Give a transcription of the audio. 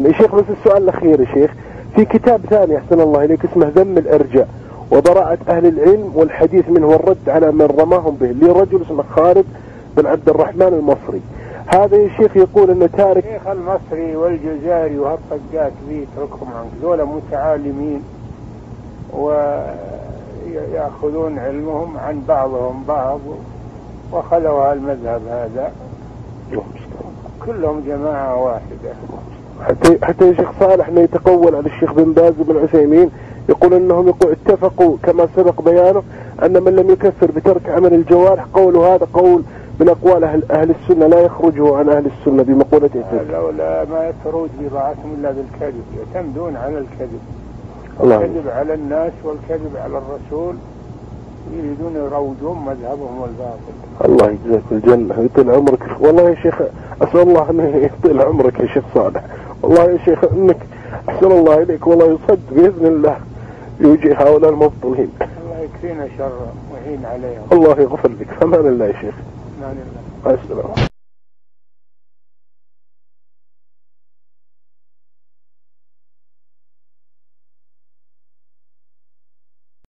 يا شيخ بس السؤال الأخير يا شيخ، في كتاب ثاني أحسن الله إليك اسمه ذم الإرجاء وبراءة أهل العلم والحديث منه والرد على من رماهم به، لي رجل اسمه خالد بن عبد الرحمن المصري. هذا يا شيخ يقول أنه تارك. الشيخ المصري والجزائري وهالطقات ذي اتركهم عنك، ذولا متعالمين ويأخذون علمهم عن بعضهم بعض وخلوا المذهب هذا، كلهم جماعة واحدة. حتى يا شيخ صالح انه يتقول على الشيخ بن باز وبن عثيمين، يقول انهم اتفقوا كما سبق بيانه ان من لم يكفر بترك عمل الجوارح قوله هذا قول من اقوال اهل السنه لا يخرجه عن اهل السنه بمقولته. لولا ما يتروج بضاعتهم الا بالكذب، يعتمدون على الكذب، الكذب على الناس والكذب على الرسول، يريدون يروجون مذهبهم والباطل. الله يجزاك الجنة ويطيل عمرك. والله يا شيخ أسأل الله أن يطيل عمرك يا شيخ صالح، والله يا شيخ أنك أحسن الله إليك، والله يصد بإذن الله يوجه هؤلاء المبطلين. الله يكفينا شر ويعين عليهم. الله يغفر لك. أمان الله يا شيخ. أمان الله. السلام.